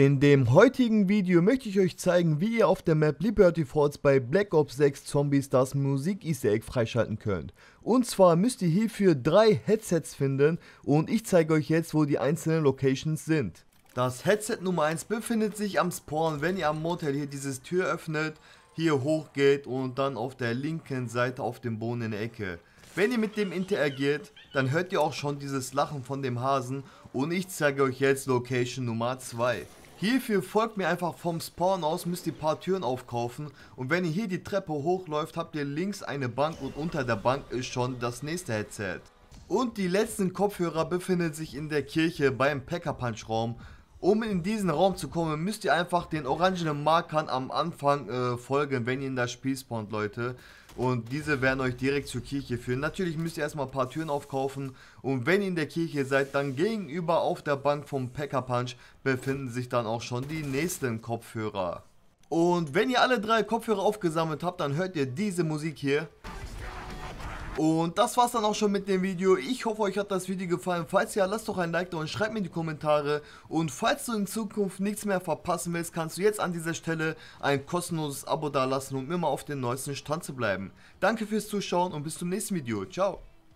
In dem heutigen Video möchte ich euch zeigen, wie ihr auf der Map Liberty Falls bei Black Ops 6 Zombies das Musik Easter Egg freischalten könnt. Und zwar müsst ihr hierfür 3 Headsets finden und ich zeige euch jetzt, wo die einzelnen Locations sind. Das Headset Nummer 1 befindet sich am Spawn, wenn ihr am Motel hier dieses Tür öffnet, hier hochgeht und dann auf der linken Seite auf dem Boden in der Ecke. Wenn ihr mit dem interagiert, dann hört ihr auch schon dieses Lachen von dem Hasen und ich zeige euch jetzt Location Nummer 2. Hierfür folgt mir einfach vom Spawn aus, müsst ihr ein paar Türen aufkaufen und wenn ihr hier die Treppe hochläuft, habt ihr links eine Bank und unter der Bank ist schon das nächste Headset. Und die letzten Kopfhörer befinden sich in der Kirche beim Pack-a-Punch Raum. Um in diesen Raum zu kommen, müsst ihr einfach den orangenen Markern am Anfang folgen, wenn ihr in das Spiel spawnt, Leute. Und diese werden euch direkt zur Kirche führen. Natürlich müsst ihr erstmal ein paar Türen aufkaufen. Und wenn ihr in der Kirche seid, dann gegenüber auf der Bank vom Pack-a-Punch befinden sich dann auch schon die nächsten Kopfhörer. Und wenn ihr alle 3 Kopfhörer aufgesammelt habt, dann hört ihr diese Musik hier. Und das war's dann auch schon mit dem Video. Ich hoffe, euch hat das Video gefallen. Falls ja, lasst doch ein Like da und schreibt mir in die Kommentare. Und falls du in Zukunft nichts mehr verpassen willst, kannst du jetzt an dieser Stelle ein kostenloses Abo dalassen, um immer auf dem neuesten Stand zu bleiben. Danke fürs Zuschauen und bis zum nächsten Video. Ciao.